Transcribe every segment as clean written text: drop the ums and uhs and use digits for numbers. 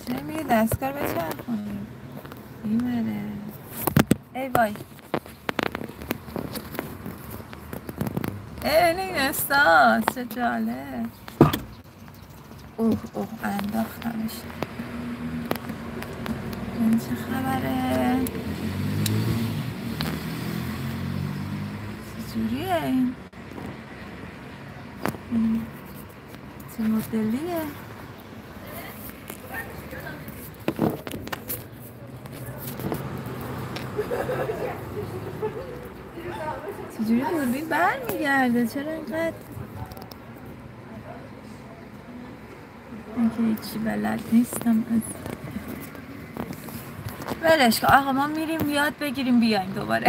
چرا میگه دستگار بچرخونیم میمره. ای وای این استاس چه جالب. اوه انداختمش. این چه خبره؟ چجوریه این؟ چه مدلیه؟ چجوری دوربین برمیگرده؟ چرا اینقدر؟ من که هیچی بلد نیستم. ولش کن آقا، ما میریم یاد بگیریم بیایم دوباره.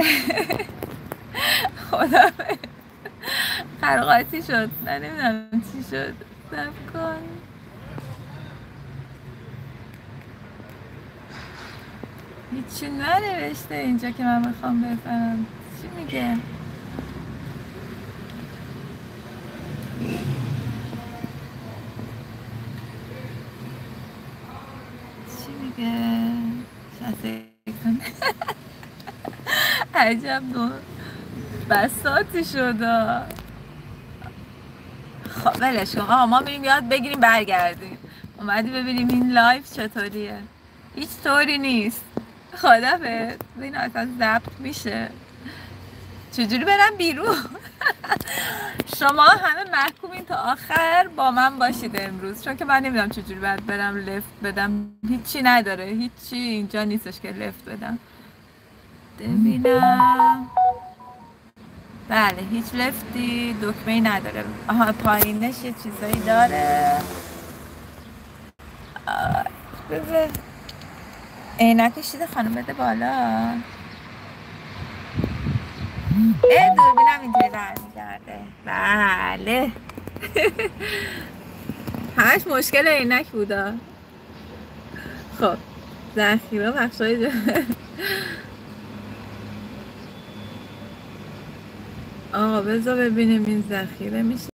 خدا قرقاتی شد. من نمیدونم چی شد. صبر کن. هیچی ننوشته اینجا که من بخوام بفهمم چی میگه. چی میگه؟ عجب بساطی شده. خب ولش کن آقا، ما میریم یاد بگیریم برگردیم. اومدی ببینیم این لایف چطوریه. هیچ طوری نیست. خدافظ. این اصلا ضبط میشه. چجوری برم بیرون؟ شما همه محکومین تا آخر با من باشید امروز، چون که من نمیدونم چجوری باید برم لفت بدم. هیچی نداره، هیچی اینجا نیستش که لفت بدم. ببینم. بله هیچ لفتی دکمه‌ای نداره. آها پایینش یه چیزایی داره. بذار عینک شیده خانم بده بالا. دوربینم اینجوری برمیگرده. بله. همش مشکل عینک بودا. خب ذخیره بخشای آقا بذار ببینیم این ذخیره میشه